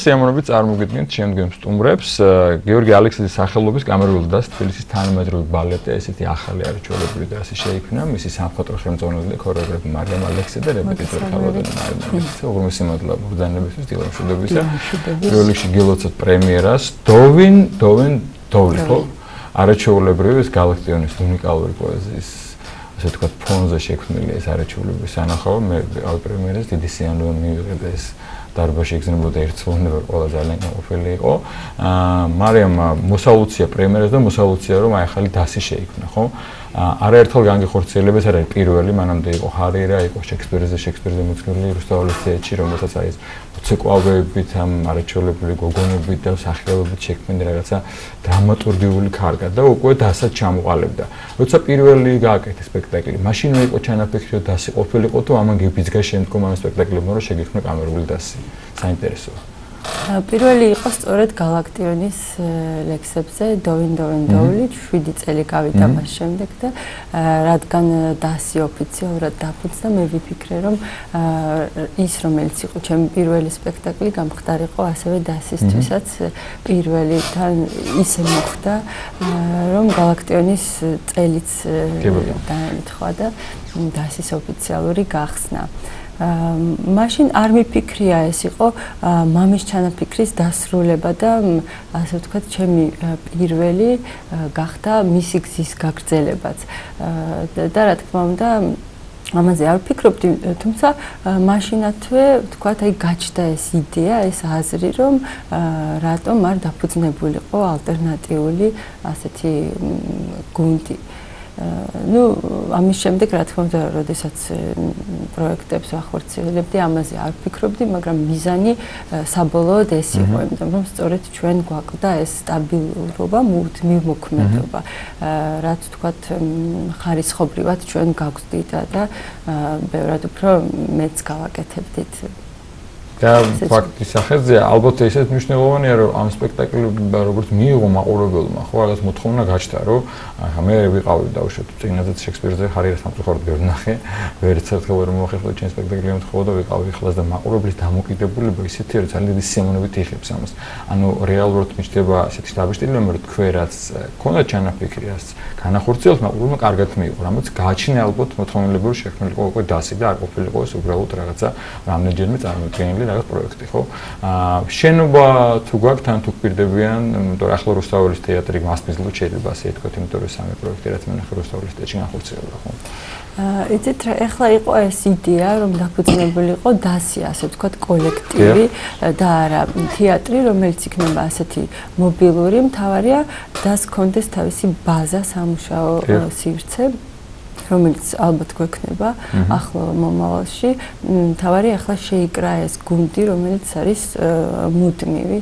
სიამოვნებით წარმოგიდგენთ შემდგომ სტუმრებს გიორგი ალექსიძის სახელობის კამერული და თბილისის თანამედროვე ბალეტი ესეთი ახალი არაჩვეულებრივი დასი შეიქმნა მისი სამხატვრო ხელმძღვანელი ქორეოგრაფი მარიამ ალექსი და რეპეტიტორი ხალბატონი მარიამ ალექსი უღრმესი მადლობა ბრძანებისთვის დილამშვიდობისა პირველ რიგში გილოცავთ პრემიერას დოვინ ხო არაჩვეულებრივი ეს გალაქტიონის უნიკალური პოეზიის ასე ვთქვათ ფონზე შექმნილი ეს არაჩვეულებრივი სანახაო მე პრემიერას დიდი სიამოვნება მივიღე და ეს დარბაზში იგზნებოდა ერთწლოვნება ყველა ძალიან ყოფილი იყო. მარიამ მოსალუცია პრემიერას და მოსალუცია რომ აი ახალი დასი შეიქმნა, ხო? არაერთხელ განგიხორციელება ეს არის პირველი, მანამდე იყო ჰარირა, იყო შექსპირზე მოწმული რუსთაველის თეატრში, რომელსაც აი ეს მოცეკვავებით, ამ არაჩვეულებრივი გოგონებით და სახეობებით შექმნილი რაღაცა დრამატურგიული ქარგა და უკვე დასაც ჩამოყალიბდა. როცა პირველი გააკეთე სპექტაკლი, მაშინ იყო ჩანაფიქრი რომ დასი ყოფილიყო თუ ამან გიბიძგა შემდგომ ამ სპექტაკლებმა რომ შეგიქმნა კამერული დასი. საინტერესოა. პირველი იყო სწორედ გალაქტიონის ლექსებზე დოვინ 7 წელი გავიდა მას შემდეგ და რადგან დასი ოფიციალურად დაფუძნა მე ვიფიქრე რომ ის რომელიც იყო ჩემი პირველი სპექტაკლი გამხდარიყო ასევე დასისთვისაც პირველი თან ისე მოხდა რომ გალაქტიონის წელიც დაემთხვა და დასის ოფიციალური გახსნა მაშინ არ მიფიქრია ეს იყო მამის ჩანაფიქრის დასრულება და ასე ვთქვათ ჩემი პირველი გახდა მისი გზის გაგრძელებაც და რა თქმა უნდა ამაზე არ ვფიქრობდი თუმცა მაშინათვე ვთქვათ აი გაჩნდა ეს იდეა ეს აზრი რომ რატომ არ დაფუძნებულიყო ალტერნატიული ასეთი გუნდი ну ამის შემდეგ რა თქმა უნდა როდესაც პროექტებს ვახორციელებდი ამაზე არ ვფიქრობდი მაგრამ მიზანი საბოლოოდ ეს იყო იმიტომ რომ სწორედ ჩვენ გვაკლდა ეს სტაბილურობა მუდმივმოქმედობა რაც ვთქვათ ხარისხობრივად ჩვენ გავგზდით და ბევრად უფრო მეც გავაკეთებდით და ფაქტის სახეზე ალბათ ესეც მნიშვნელოვანია რომ ამ სპექტაკლმა როგორც მიიღო მაყურებელმა ხო რაღაც მოთხოვნა გაჩნდა რომ ახლა მე ვიყავი დავუშვათ წინაზეც შექსპირზე ჰარიერას სამწუხაროდ ვერ ვნახე ვერც ერთხელ ვერ მოახერხა ჩემ სპექტაკლი ემთხოვა და ვიყავი ხლას და მაყურებლის დამოკიდებულება ისეთი რომ ძალიან დიდი სიამოვნებით იხებს ამას ანუ რეალურად მიჩნდება ესეთი დაბეჭდილება რომ თქვენ რაც ქონდა ჩანაფიქრი რაც განახორციელოთ მაყურებელმა კარგად მიიღო რამაც გააჩინა ალბათ მოთხოვნილებრივ შექმნილიყო უკვე დასი და არ ყოფილიყო ეს უბრალოდ რაღაცა რამდენჯერმე წარმოდგენილი რაღაც პროექტი ხო შენობა თუ გაქვთ ან თუ გვირდებიან იმიტომ რომ ახლა რუსთაველის თეატრი მასპინძლოდ შეიძლება ასე ითქვათ იმიტომ რომ სამი პროექტი რაც მენახე რუსთაველის თეატრში განხორციელდა ხო იცით რა ეხლა იყო ეს იდეა რომ დაფუძნებულიყო დასი ასე ვთქვათ კოლექტივი და არა თეატრი რომელიც იქნება ასეთი მობილური მთავარია დას კონდეს თავისი ბაზა სამუშაო სივრცე რომელიც ალბათ გვექნება ახლა მომავალში თავარი ახლა შეიკრა ეს გუნდი რომელიც არის მუდმივი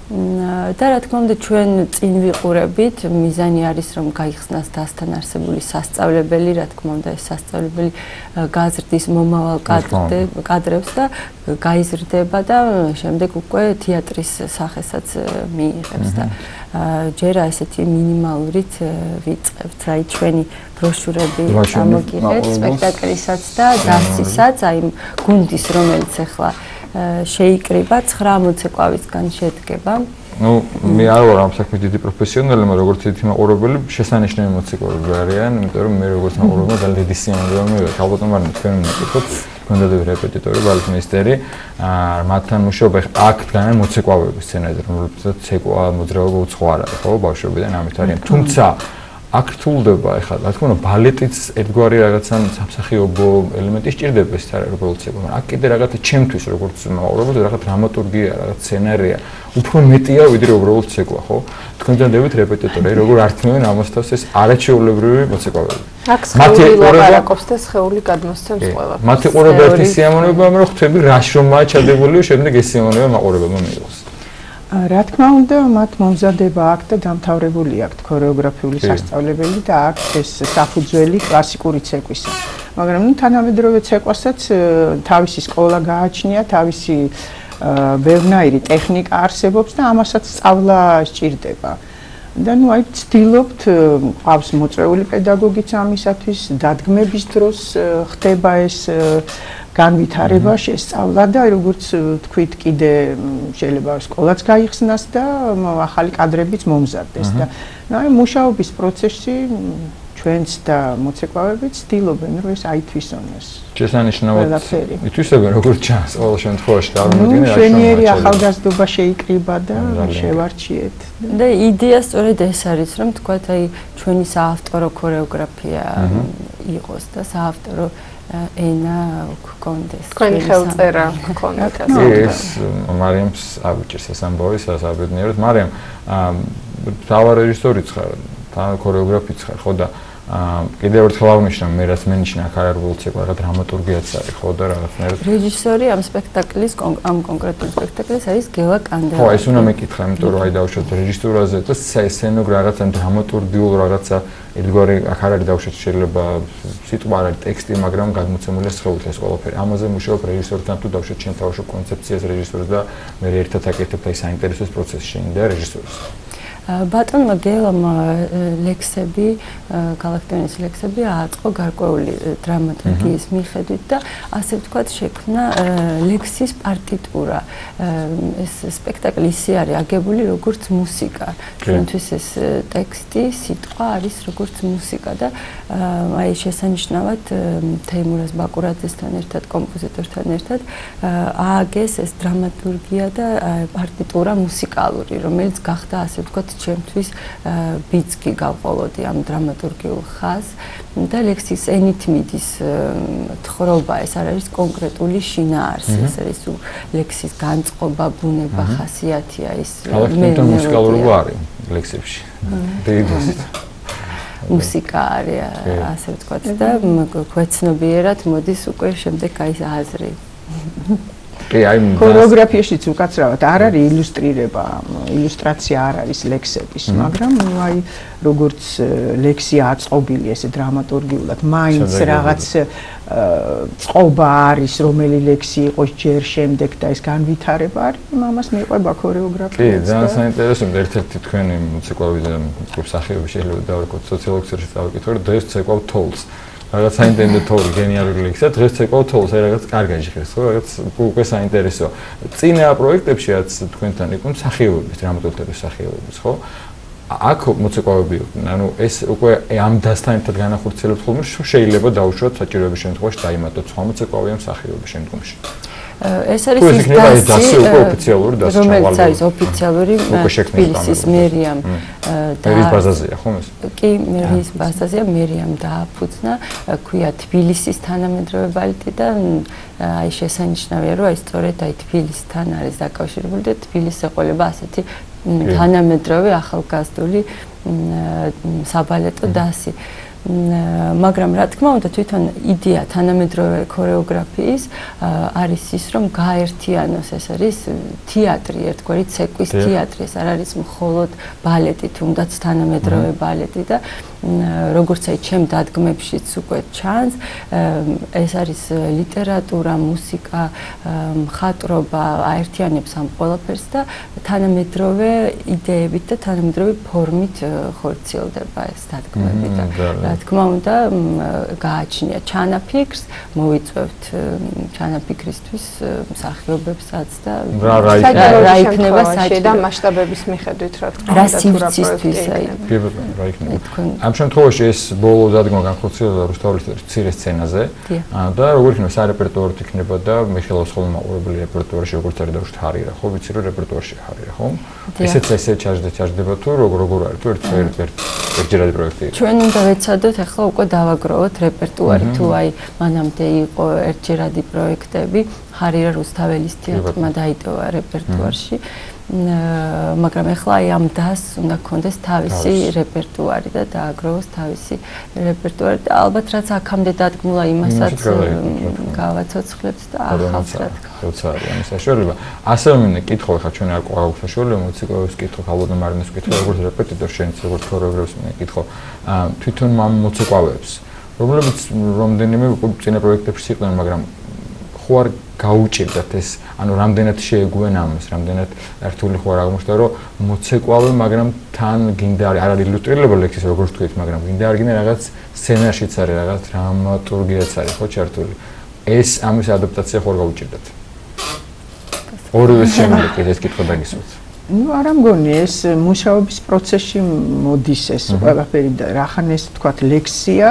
და რა თქმა უნდა ჩვენ წინ ვიყურებით მიზანი არის რომ გაიხსნას დასთან არსებული სასწავლებელი რა თქმა უნდა ეს სასწავლებელი გაზრდის მომავალ კადრებს და გაიზრდება და შემდეგ უკვე თეატრის სახესაც მიიღებს და ჯერა ესეთი მინიმალურით ვიწყებთ აი ჩვენი ბროშურები გამოგიღეთ სპექტაკლისაც და დასისაც აი გუნდის რომელიც ახლა შეიკრიბა 9 მოცეკვავისგან შედგება. Ну, მე არ ვარ ამ საქმის დიდი პროფესიონალი, მაგრამ როგორც ისეთი მაყურებელი შესანიშნავი მოცეკვავები არიან, იმიტომ რომ მე როგორც მაყურებელი ძალიან დიდი სიამოვნება მივიღე. ალბათ მაგრამ თქვენ მეკითხოთ, თქვენდა რეპეტიტორი, ბალეტმეისტერი, მათთან მუშაობა აქ დგანან მოცეკვავები სცენაზე, რომელსაც ცეკვა, მოძრაობა უცხო არ არის, ხო, ბავშვებიდან ამით არიან. თუმცა აქ რთულდება ეხლა რა თქმა უნდა ბალეტიც ერთგვარი რაღაცა სამსახიობო ელემენტი სჭირდება ეს არა როგორც ცეკვა მაგრამ აქ კიდე რაღაცა ჩემთვის როგორც მაყურებელს რაღაც დრამატურგია რაღაც სცენარია უფრო მეტია ვიდრე უბრალოდ ცეკვა ხო თქვენ ძანდებით რეპეტიტორი როგორ ართმევენ ამასთავს ეს არაჩვეულებრივი მოცეკვავები აქ სხეული ლაპარაკობს და სხეული გადმოსცემს ყველა მათი ყურება ერთი სიამოვნებაა რომ ხვდები რაშ რომაა ჩადებული შემდეგ ეს სიამოვნება მაყურებელმა მიიღოს რა თქმა უნდა, მათ მომზადება აქვს და დამთავრებული აქვს ქორეოგრაფიული სასწავლებელი და აქვს ეს საფუძველი კლასიკური ცეკვისა. მაგრამ ნუ თანამედროვე ცეკვასაც თავისი სკოლა გააჩნია, თავისი ბევრნაირი ტექნიკა არსებობს და ამასაც სწავლა სჭირდება. და ნუ აი ვცდილობთ ყავს მოწვეული პედაგოგიც ამისათვის, დადგმების დროს ხდება ეს განვითარება შესწავლა და როგორც თქვით კიდე შეიძლება სკოლაც გაიხსნას და ახალი კადრებიც მომზადდეს და აი მუშაობის პროცესში ჩვენც და მოცეკვავებიც ცდილობენ რომ ეს აითვისონოს. შესანიშნავად ითვისებენ როგორც ჩანს ყოველ შემთხვევაში და არ მომდგენია რა ჩვენიერი ახალგაზრდობა შეიკრიბა და შევარჩიეთ. და იდეა სწორედ ეს არის რომ თქვათ აი ჩვენი საავტორო ქორეოგრაფია იყოს და საავტორო ენა გქონდეს. თქვენი ხელწერა გქონდეთ. ეს მარიამს ავიჭირს ეს ამბავი საბედნიეროდ. მარიამ თავი რეჟისორიც ხარ, თავი ქორეოგრაფიც ხარ, ხო და კიდევ ერთხელ აღნიშნავ, მე რაც მენიშნა აქ არ ვულცეკვა რა დრამატურგიაც არის, ხო და რაღაცნაირად. რეჟისორი ამ სპექტაკლის ამ კონკრეტულ სპექტაკლის არის გელა კანდელაკი. ხო, ეს უნდა მეკითხა, იმიტომ რომ აი დავუშვათ რეჟისურაზე და სცენოგ რაღაცა დრამატურგიულ რაღაცა ერთგვარი აქ არ არის დავუშვათ შეიძლება სიტყვა არ არის ტექსტი, მაგრამ გადმოცემულია სხეულით ეს ყველაფერი. ამაზე მუშაობ რეჟისორთან თუ დავუშვათ შენ თავშობ კონცეფციას რეჟისორს და მე ერთად აკეთებ აი საინტერესოს პროცესში და რეჟისორს. ბატონმა გელამ ლექსები, გალაქტიონის ლექსები ააწყო გარკვეული დრამატურგიის მიხედვით და ასე ვთქვათ შექმნა ლექსის პარტიტურა. ეს სპექტაკლი ისე არის აგებული როგორც მუსიკა. ჩვენთვის ეს ტექსტი, სიტყვა არის როგორც მუსიკა და აი შესანიშნავად თეიმურაზ ბაკურაძესთან ერთად, კომპოზიტორთან ერთად ააგეს ეს დრამატურგია და პარტიტურა მუსიკალური, რომელიც გახდა ასე ვთქვათ ჩემთვის ბიძგი გავყოლოდი ამ დრამატურგიულ ხაზს და ლექსის ენით მიდის თხრობა, ეს არ არის კონკრეტული შინაარსი, ეს არის ლექსის განწყობა, ბუნება, ხასიათია ის მუსიკალურობა არის ლექსებში. დეიდოსით. მუსიკა არის ასე ვთქვათ და გვეცნობიერად მოდის უკვე შემდეგ აი აზრი. კი, აი ქორეოგრაფიაშიც უკაცრავად არ არის ილუსტრირება, ილუსტრაცია არ არის ლექსების, მაგრამ აი როგორც ლექსი აწყობილი ესე დრამატურგიულად, მაინც რაღაც წყობა არის, რომელი ლექსი იყოს ჯერ შემდეგ და ეს განვითარება არის, ამას მეყვება ქორეოგრაფია. კი, ძალიან საინტერესო, ერთ-ერთი თქვენი მუსიკალური მსახიობი შეიძლება დავარქოთ სოციოლოგიაში დავიკითხო, რომ დღეს ცეკვავ თოვლს. რაღაც საინტერესო თოვლი გენიალური ლექსია, დღეს ცეკვავ თოვლს, აი რაღაც კარგაჟი ხეს, ხო, რაღაც უკვე საინტერესოა. წინა პროექტებში რაც თქვენთან იყო მსახიობების, დრამატურგების მსახიობების, ხო? აქ მოცეკვავები იყვნენ, ანუ ეს უკვე ამ დასთან ერთად განახორციელებთ ხოლმე, შეიძლება დაუშვათ საჭიროების შემთხვევაში დაიმატოთ სხვა მოცეკვავი ამ მსახიობების შემდგომში. ეს არის ის დასი უკვე ოფიციალური დასი, რომელიც არის ოფიციალური თბილისის მერიამ და მერის ბაზაზია, ხომ ეს? კი, მერის ბაზაზია, მერიამ დააფუძნა, ქვია თბილისის თანამედროვე ბალეტი და აი შესანიშნავია, რომ აი სწორედ აი თბილისთან არის დაკავშირებული და თბილისს ეყოლება ასეთი თანამედროვე ახალგაზრდული საბალეტო დასი. მაგრამ რა თქმა უნდა თვითონ იდეა თანამედროვე ქორეოგრაფიის არის ის რომ გაერთიანოს, ეს არის თეატრი, ერთგვარი ცეკვის თეატრი, ეს არ არის მხოლოდ ბალეტი, თუნდაც თანამედროვე ბალეტი და როგორც აი ჩემ დადგმებშიც უკვე ჩანს, ეს არის ლიტერატურა, მუსიკა, მხატვრობა, აერთიანებს ამ ყველაფერს და თანამედროვე იდეებით და თანამედროვე ფორმით ხორციელდება ეს დადგმები და რა თქმა უნდა გააჩნია ჩანაფიქრს, მოვიწვევთ ჩანაფიქრისთვის მსახიობებსაც და რა იქნება საჭირო და მასშტაბების მიხედვით რა თქმა უნდა რა სივრცისთვის აი რა იქნება ამ შემთხვევაში ეს ბოლო დადგმა განხორციელდა რუსთაველის მცირე სცენაზე და როგორ იქნება სარეპერტუარო იქნება და მიხეილოს ხოლმე მაყურებელი რეპერტუარში როგორც არის და ჰარირა ხო ვიცი რომ რეპერტუარში ჰარირა ხო ესე ჩაჯდება თუ როგორ არის თუ ერთჯერადი პროექტი ჩვენ უნდა ვეცადოთ ახლა უკვე დავაგროვოთ რეპერტუარი თუ აი მანამდე იყო ერთჯერადი პროექტები ჰარირა რუსთაველის თეატრმა დაიტოვა რეპერტუარში მაგრამ ახლა აი ამ დასს უნდა გქონდეს თავისი რეპერტუარი და დააგროვოს თავისი რეპერტუარი და ალბათ რაც აქამდე დადგმულა იმასაც გავაცოცხლებთ და ახალს რა თქმა უნდა ამის საშუალება ასევე მინდა კითხო ხა ჩვენ არ გვაქვს საშუალება მუსიკოს კითხო ალბათ მარინეს კითხო როგორც რეპეტიტორ შენც როგორც ქორეოგრაფს მინდა კითხო თვითონ ამ მუსიკავებს რომლებიც რამდენიმე წინა პროექტებში იყვნენ მაგრამ ხო არ გაუჭირდათ ეს ანუ რამდენად შეეგუენ ამას რამდენად ერთული ხო არ აღმოჩნდა რომ მოცეკვავე მაგრამ თან გინდა არ არის ილუსტრირება ლექსის როგორც თქვით მაგრამ გინდა არ გინდა რაღაც სცენაშიც არის რაღაც დრამატურგიაც არის ხო ჩართული ეს ამის ადაპტაცია ხარ გაუჭირდათ. ორივე შემდეგ ეს კითხვა დაგისვათ. Ну, არა მგონი ეს მუშაობის პროცესში მოდის ეს ყველაფერი და რახან ეს თქვათ ლექსია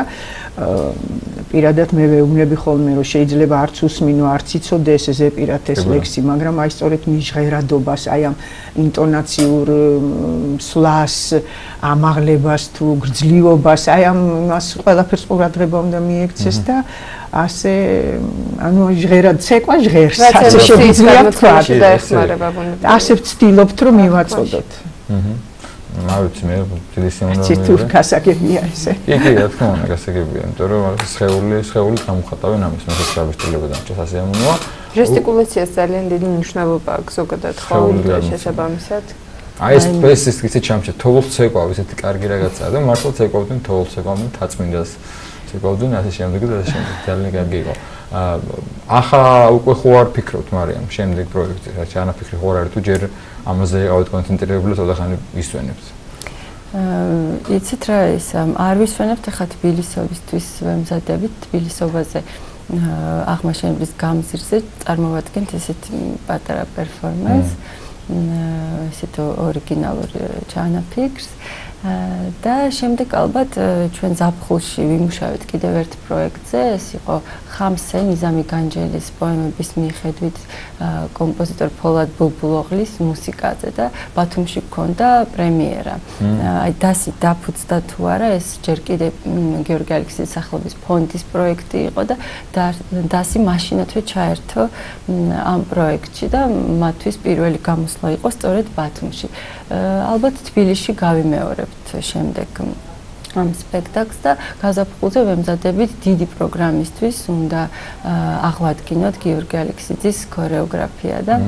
პირადად მე ვეუბნები ხოლმე რომ შეიძლება არც უსმინო არც იცოდეს ეს ზეპირად ეს ლექსი, მაგრამ აი სწორედ მიჟღერადობას, აი ამ ინტონაციურ სვლას, ამაღლებას თუ გრძლიობას, აი ამ მას ყველაფერს ყურადღება უნდა მიექცეს და ასე ანუ ჟღერად ცეკვა ჟღერს ასე შეგვიძლია თქვა და ეხმარება ბუნებრივად. ასე ვცდილობთ რომ მივაწოდოთ. მავიცი მე დიდი სიმონოვი. ეს თურქასაგებია ესე. კი, რა თქმა უნდა, გასაგებია, იმიტომ რომ სხეული გამოხატავენ ამის მეცეს გაბესტილება დამჭას ასე ამოა. ჟესტიკულაციას ძალიან დიდი მნიშვნელობა აქვს ზოგადად ხოლმე შესაბამისად. აი ეს ისე ჩამჭა თოვლს ცეკვავ ისეთი კარგი რაღაცაა და მართლა ცეკვავდნენ თოვლს ცეკვავდნენ თაწმინდას ცეკვავდნენ ასე შემდეგ და ასე შემდეგ ძალიან კარგი იყო. ახლა უკვე ხო არ ფიქრობთ მარიამ შემდეგ პროექტზე რა ჩანაფიქრი ხო არ არის თუ ჯერ ამაზე ავით კონცენტრირებული ოთახანი ვისვენებთ. იცით რა ის არ ვისვენებთ ახლა თბილისობისთვის ვემზადებით თბილისობაზე აღმაშენებლის გამზირზე წარმოვადგენთ ესეთი პატარა პერფორმანს ესეთ ორიგინალურ ჩანაფიქრს და შემდეგ ალბათ ჩვენ ზაფხულში ვიმუშავეთ კიდევ ერთ პროექტზე ეს იყო ხამსე ნიზამი განჯელის პოემების მიხედვით კომპოზიტორ ფოლად ბულბულოღლის მუსიკაზე და ბათუმში გქონდა პრემიერა აი დასი დაფუძდა თუ არა ეს ჯერ კიდევ გიორგი ალექსიძის სახელობის ფონდის პროექტი იყო და დასი მაშინათვე ჩაერთო ამ პროექტში და მათთვის პირველი გამოსვლა იყო სწორედ ბათუმში ალბათ თბილისში გავიმეორებთ შემდეგ ამ სპექტაკლს და გაზაფხულზე ვემზადებით დიდი პროგრამისთვის უნდა აღვადგინოთ გიორგი ალექსიძის ქორეოგრაფია და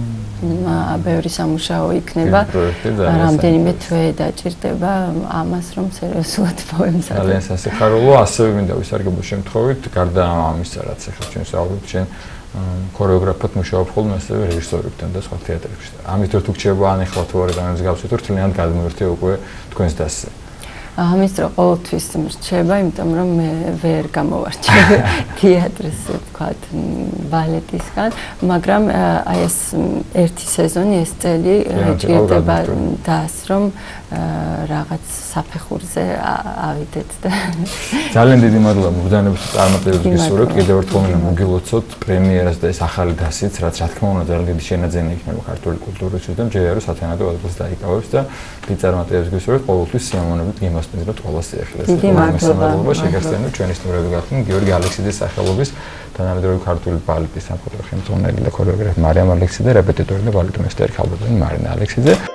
ბევრი სამუშაო იქნება რამდენიმე თვე დაჭირდება ამას რომ სერიოზულად მოვემზადოთ ძალიან სასიხარულო ასევე მინდა ვისარგებლო შემთხვევით გარდა ამისა რაც ახლა ჩვენ საუბრობთ ჩვენ ქორეოგრაფად მუშაობ ხოლმე ასევე რეჟისორებთან და სხვა თეატრებში. ამით თუ გჭირდება ან ახლა თუ არის ამის გავსვით რომ თლიანად გადმოვერთე უკვე თქვენს დასზე. ამის დრო ყოველთვის მრჩება, იმიტომ რომ მე ვერ გამოვარჩევ თეატრს, ვთქვათ, ბალეტისგან, მაგრამ აი ეს ერთი სეზონი ეს წელი ჭირდება დას, რომ რაღაც საფეხურზე ავიდეთ და ძალიან დიდი მადლობა მოგზაურობის წარმატებებს გისურვებთ. კიდევ ერთხელ მინდა მოგილოცოთ პრემიერას და ეს ახალი დასიც, რაც რა თქმა უნდა ძალიან დიდი შენაძენი იქნება ქართული კულტურისთვის და მჯერა რომ სათანადო ადგილს დაიკავებს და დიდი წარმატებებს გისურვებთ. ყოველთვის სიამოვნებით გიმასპინძლობთ ყველა სიახლეს. დიდი მადლობა. შეგახსენებთ ჩვენი სტუმრები გახდნენ გიორგი ალექსიძის სახელობის თანამედროვე ქართული ბალეტის სამხატვრო ხელმძღვანელი და ქორეოგრაფი მარიამ ალექსიძე, რეპეტიტორი და ბალეტ მასტერი ქალბატონი მარინა ალექსიძე.